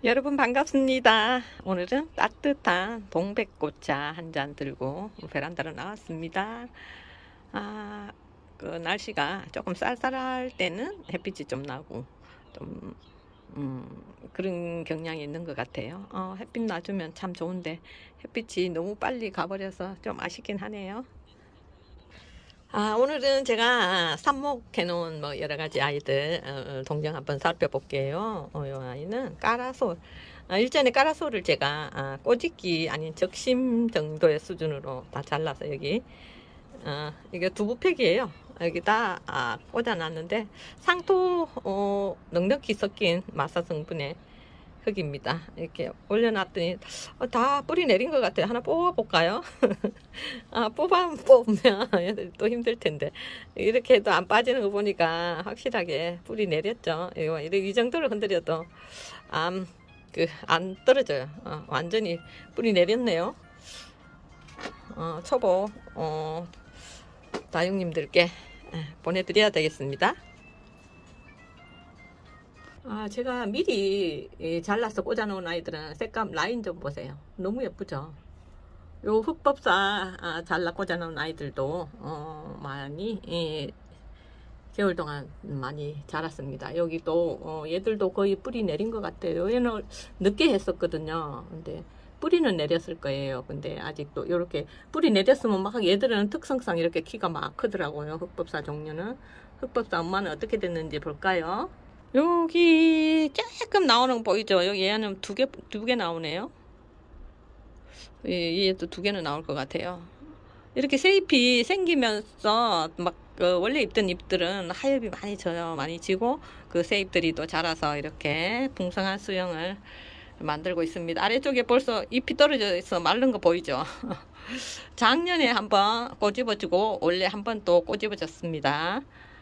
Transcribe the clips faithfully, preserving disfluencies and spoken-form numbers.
여러분 반갑습니다. 오늘은 따뜻한 동백꽃차 한 잔 들고 베란다로 나왔습니다. 아, 그 날씨가 조금 쌀쌀할 때는 햇빛이 좀 나고 좀 음, 그런 경향이 있는 것 같아요. 어, 햇빛 놔주면 참 좋은데 햇빛이 너무 빨리 가버려서 좀 아쉽긴 하네요. 아, 오늘은 제가 삽목해 놓은 뭐 여러 가지 아이들 어, 동정 한번 살펴볼게요. 어, 이 아이는 까라솔. 아, 일전에 까라솔을 제가 아, 꼬집기 아닌 적심 정도의 수준으로 다 잘라서 여기 어, 이게 두부팩이에요. 여기다 아, 꽂아놨는데 상토 어, 넉넉히 섞인 마사 성분의 흙입니다. 이렇게 올려놨더니 어, 다 뿌리 내린 것 같아요. 하나 뽑아볼까요? 아, 뽑아 뽑으면 얘들 또 힘들 텐데 이렇게 해도 안 빠지는 거 보니까 확실하게 뿌리 내렸죠. 이거 이 정도로 흔들려도 안, 그, 안 떨어져요. 어, 완전히 뿌리 내렸네요. 어, 초보 어, 다육님들께 보내드려야 되겠습니다. 아, 제가 미리 잘라서 꽂아놓은 아이들은 색감 라인 좀 보세요. 너무 예쁘죠? 요 흑법사 아, 잘라 꽂아놓은 아이들도 어, 많이 예, 겨울 동안 많이 자랐습니다. 여기도 어, 얘들도 거의 뿌리 내린 것 같아요. 얘는 늦게 했었거든요. 근데 뿌리는 내렸을 거예요. 근데 아직도 이렇게 뿌리 내렸으면 막 얘들은 특성상 이렇게 키가 막 크더라고요. 흑법사 종류는. 흑법사 엄마는 어떻게 됐는지 볼까요? 여기 조금 나오는 거 보이죠? 여기 얘는 두 개, 두 개 나오네요. 얘도 두 개는 나올 것 같아요. 이렇게 새 잎이 생기면서 막 그 원래 입던 잎들은 하엽이 많이 져요. 많이 지고 그 새 잎들이 또 자라서 이렇게 풍성한 수영을 만들고 있습니다. 아래쪽에 벌써 잎이 떨어져 있어 마른 거 보이죠? 작년에 한번 꼬집어주고 올해 한번 또 꼬집어졌습니다.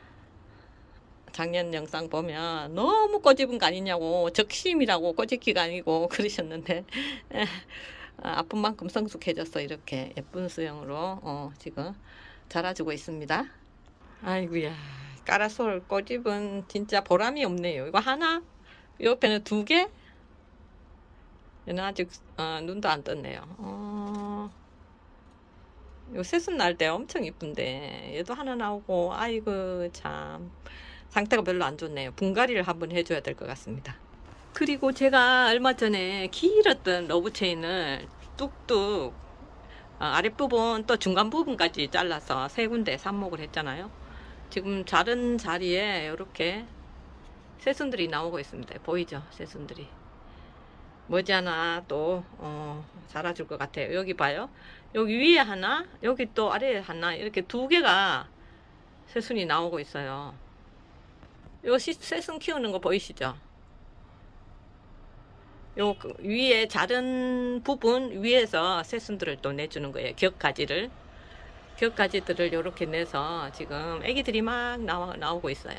작년 영상 보면 너무 꼬집은 거 아니냐고 적심이라고 꼬집기가 아니고 그러셨는데 아픈 만큼 성숙해져서 이렇게 예쁜 수영으로 어, 지금 자라주고 있습니다. 아이고야, 까라솔 꼬집은 진짜 보람이 없네요. 이거 하나, 옆에는 두 개, 얘는 아직 어, 눈도 안 떴네요. 어, 요 새순 날 때 엄청 이쁜데 얘도 하나 나오고 아이고 참 상태가 별로 안 좋네요. 분갈이를 한번 해줘야 될 것 같습니다. 그리고 제가 얼마 전에 길었던 러브 체인을 뚝뚝 어, 아랫부분 또 중간 부분까지 잘라서 세 군데 삽목을 했잖아요. 지금 자른 자리에 이렇게 새순들이 나오고 있습니다. 보이죠? 새순들이 머지않아 또 어, 자라줄 것 같아요. 여기 봐요. 여기 위에 하나, 여기 또 아래에 하나, 이렇게 두 개가 새순이 나오고 있어요. 요 새순 키우는 거 보이시죠? 요 위에 자른 부분 위에서 새순들을 또 내주는 거예요. 격가지를 격가지들을 이렇게 내서 지금 애기들이 막 나와, 나오고 있어요.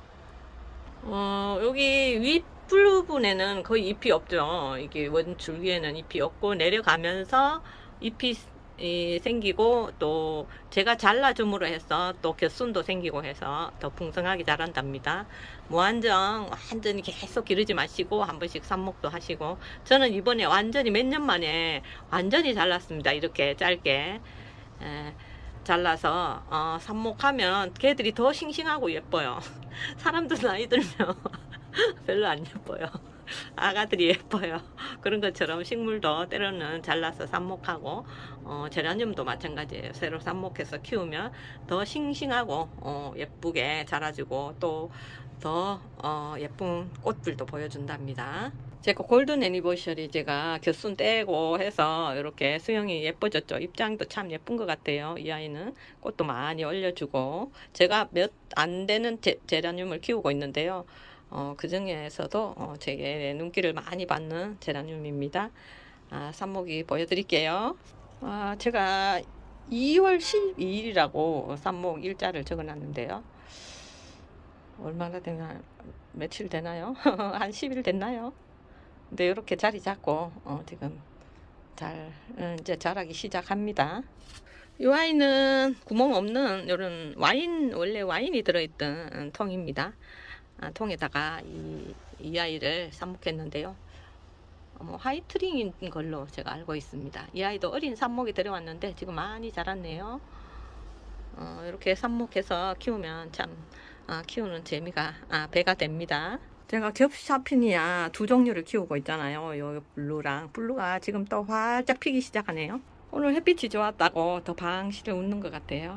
어, 여기 윗 부분에는 거의 잎이 없죠. 이게 원줄 위에는 잎이 없고 내려가면서 잎이 이, 생기고 또 제가 잘라줌으로 해서 또 곁순도 생기고 해서 더 풍성하게 자란답니다. 무한정 완전히 계속 기르지 마시고 한 번씩 삽목도 하시고, 저는 이번에 완전히 몇 년 만에 완전히 잘랐습니다. 이렇게 짧게 에, 잘라서 어, 삽목하면 걔들이 더 싱싱하고 예뻐요. 사람들 나이 들면 별로 안 예뻐요. 아가들이 예뻐요. 그런 것처럼 식물도 때로는 잘라서 삽목하고 어, 제라늄도 마찬가지예요. 새로 삽목해서 키우면 더 싱싱하고 어, 예쁘게 자라주고 또 더 어, 예쁜 꽃들도 보여준답니다. 제가 골든 애니버셔리 제가 곁순 떼고 해서 이렇게 수영이 예뻐졌죠. 입장도 참 예쁜 것 같아요. 이 아이는 꽃도 많이 올려주고 제가 몇 안 되는 제, 제라늄을 키우고 있는데요. 어, 그 중에서도 어, 제게 눈길을 많이 받는 제라늄입니다. 아, 삽목이 보여드릴게요. 아, 제가 이월 십이일이라고 삽목 일자를 적어놨는데요. 얼마나 되나, 며칠 되나요? 한 십 일 됐나요? 근데 이렇게 자리 잡고 어, 지금 잘 어, 이제 자라기 시작합니다. 이 아이는 구멍 없는 이런 와인, 원래 와인이 들어있던 통입니다. 아, 통에다가 이, 이 아이를 삽목했는데요. 뭐 하이트링인 걸로 제가 알고 있습니다. 이 아이도 어린 삽목이 들어왔는데 지금 많이 자랐네요. 어, 이렇게 삽목해서 키우면 참 아, 키우는 재미가 아, 배가 됩니다. 제가 겹샤피니아 두 종류를 키우고 있잖아요. 요 블루랑 블루가 지금 또 활짝 피기 시작하네요. 오늘 햇빛이 좋았다고 더 방실을 웃는 것 같아요.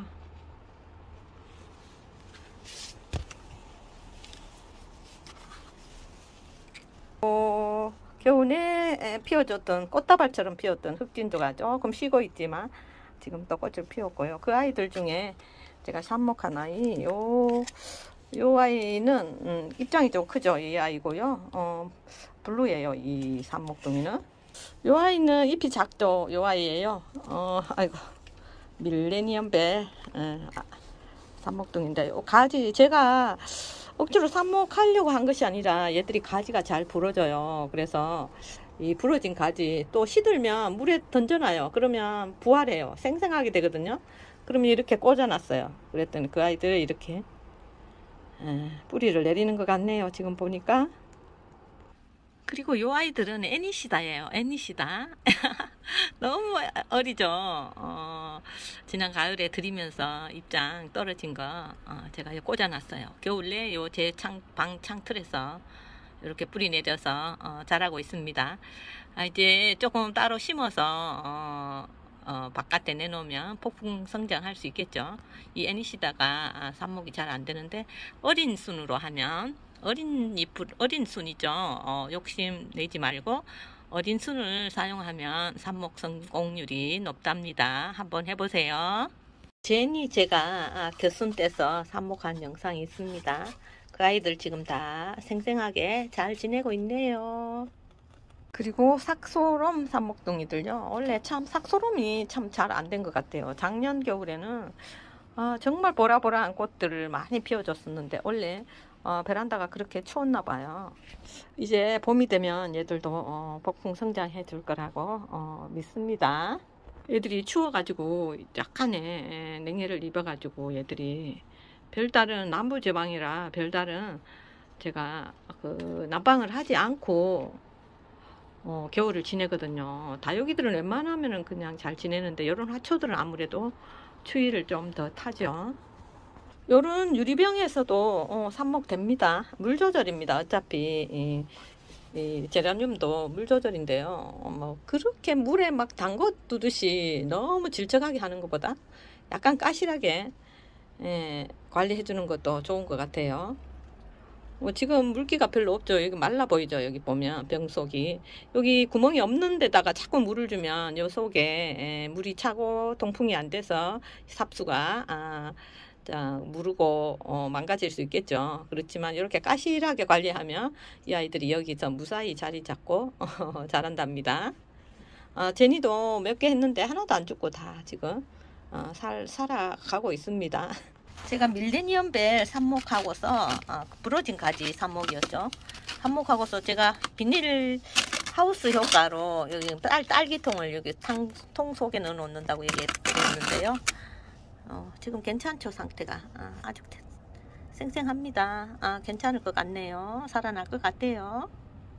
어, 겨우내 피어줬던 꽃다발처럼 피었던 흑진주가 조금 쉬고 있지만 지금 또 꽃을 피웠고요. 그 아이들 중에 제가 삽목한 아이 요, 요 아이는 음, 입장이 좀 크죠. 이 아이고요. 어, 블루예요. 이 삽목둥이는. 요 아이는 잎이 작죠. 요 아이예요. 어, 아이고 밀레니엄 벨 어, 삽목둥인데 요 가지 제가 억지로 삽목하려고 한 것이 아니라 얘들이 가지가 잘 부러져요. 그래서 이 부러진 가지 또 시들면 물에 던져놔요. 그러면 부활해요. 생생하게 되거든요. 그러면 이렇게 꽂아놨어요. 그랬더니 그 아이들 이렇게 에, 뿌리를 내리는 것 같네요. 지금 보니까. 그리고 요 아이들은 애니시다예요. 애니시다. 너무 어리죠. 어, 지난 가을에 들이면서 입장 떨어진 거 어, 제가 꽂아놨어요. 겨울에 요 제 창, 방 창틀에서 이렇게 뿌리 내려서 어, 자라고 있습니다. 아, 이제 조금 따로 심어서 어, 어, 바깥에 내놓으면 폭풍 성장할 수 있겠죠. 이 애니시다가 아, 삽목이 잘 안 되는데 어린 순으로 하면 어린 잎, 어린 순이죠. 어, 욕심 내지 말고 어린 순을 사용하면 삽목 성공률이 높답니다. 한번 해보세요. 제니 제가 아, 겨순 떼서 삽목한 영상이 있습니다. 그 아이들 지금 다 생생하게 잘 지내고 있네요. 그리고 삭소롬 삽목둥이들요. 원래 참 삭소롬이 참 잘 안 된 것 같아요. 작년 겨울에는 아, 정말 보라보라한 꽃들을 많이 피워줬었는데 원래 어, 베란다가 그렇게 추웠나 봐요. 이제 봄이 되면 얘들도 어, 폭풍 성장해 줄 거라고 어, 믿습니다. 얘들이 추워가지고 약간의 냉해를 입어가지고 얘들이 별다른 남부지방이라 별다른 제가 그 난방을 하지 않고 어, 겨울을 지내거든요. 다육이들은 웬만하면 그냥 잘 지내는데 이런 화초들은 아무래도 추위를 좀 더 타죠. 요런 유리병에서도 어, 삽목됩니다. 물 조절입니다. 어차피 이, 이 제라늄도 물 조절인데요. 어, 뭐 그렇게 물에 막 담궈 두듯이 너무 질척하게 하는 것보다 약간 까실하게 예, 관리해 주는 것도 좋은 것 같아요. 뭐 지금 물기가 별로 없죠. 여기 말라 보이죠. 여기 보면 병 속이 여기 구멍이 없는 데다가 자꾸 물을 주면 요 속에 예, 물이 차고 통풍이 안 돼서 삽수가 아, 자, 무르고 어, 망가질 수 있겠죠. 그렇지만 이렇게 까실하게 관리하면 이 아이들이 여기서 무사히 자리 잡고 어, 자란답니다. 어, 제니도 몇 개 했는데 하나도 안 죽고 다 지금 어, 살, 살아가고 있습니다. 제가 밀레니엄 벨 삽목하고서 어, 부러진 가지 삽목이었죠. 삽목하고서 제가 비닐 하우스 효과로 여기 딸, 딸기통을 여기 탕, 통 속에 넣어 놓는다고 얘기했는데요. 어, 지금 괜찮죠. 상태가 아, 아주 쌩쌩합니다. 아, 괜찮을 것 같네요. 살아날 것 같아요.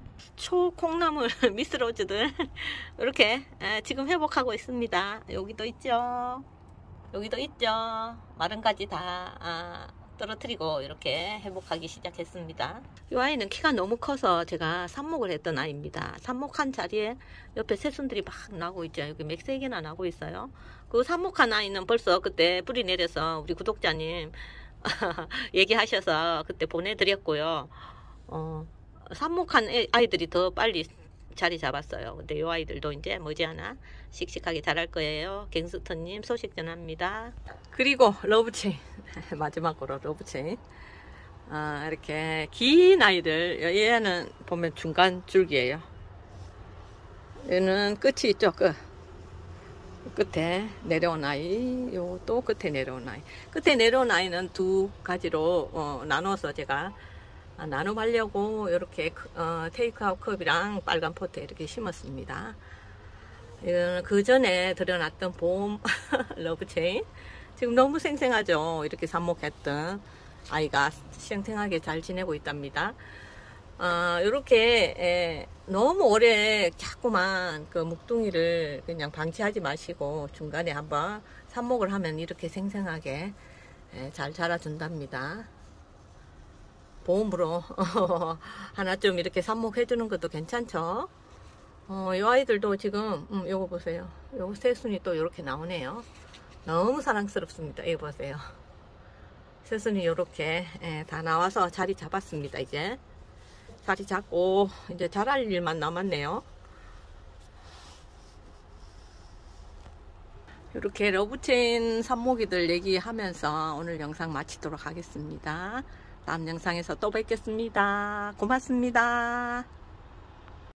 초콩나물 미스로즈들 이렇게 에, 지금 회복하고 있습니다. 여기도 있죠. 여기도 있죠. 마른 가지 다 아, 떨어뜨리고 이렇게 회복하기 시작했습니다. 이 아이는 키가 너무 커서 제가 삽목을 했던 아이입니다. 삽목한 자리에 옆에 새순들이 막 나고 있죠. 여기 맥세 개나 나고 있어요. 그 삽목한 아이는 벌써 그때 뿌리 내려서 우리 구독자님 얘기하셔서 그때 보내드렸고요. 어, 삽목한 아이들이 더 빨리 자리 잡았어요. 근데 이 아이들도 이제 머지않아 씩씩하게 자랄 거예요. 갱스터님 소식 전합니다. 그리고 러브체인 마지막으로 러브체인 아, 이렇게 긴 아이들 얘는 보면 중간 줄기예요. 얘는 끝이 있죠. 끝. 끝에 내려온 아이, 요 또 끝에 내려온 아이. 끝에 내려온 아이는 두 가지로 어, 나눠서 제가 아, 나눔하려고 이렇게 어, 테이크아웃 컵이랑 빨간 포트에 이렇게 심었습니다. 이거는 그 전에 들여놨던 봄 러브체인. 지금 너무 생생하죠. 이렇게 삽목했던 아이가 생생하게 잘 지내고 있답니다. 어, 요렇게, 예, 너무 오래 자꾸만 그 묵둥이를 그냥 방치하지 마시고 중간에 한번 삽목을 하면 이렇게 생생하게 예, 잘 자라준답니다. 보험으로 하나 좀 이렇게 삽목해 주는 것도 괜찮죠. 어, 이 아이들도 지금 음, 요거 보세요. 요거 새순이 또 이렇게 나오네요. 너무 사랑스럽습니다. 이거 보세요. 새순이 요렇게 예, 다 나와서 자리 잡았습니다. 이제 자리 잡고 이제 자랄 일만 남았네요. 이렇게 러브체인 삽목이들 얘기하면서 오늘 영상 마치도록 하겠습니다. 다음 영상에서 또 뵙겠습니다. 고맙습니다.